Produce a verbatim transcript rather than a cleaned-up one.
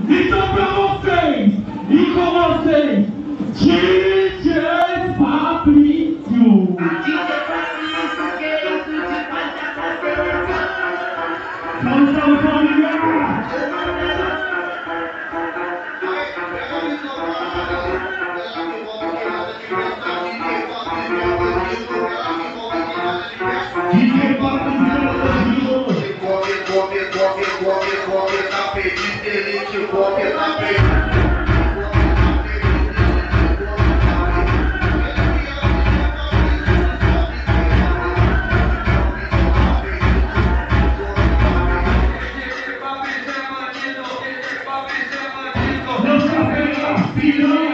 Então pra vocês, e com vocês, D J Fabrício. D J Fabrício, querido de Pátria Brasileira. Salve, salve, família! D J Fabrício. Come, come, come, come, come, tapete, delete, come, tapete. Deus tá pegando as piranhas.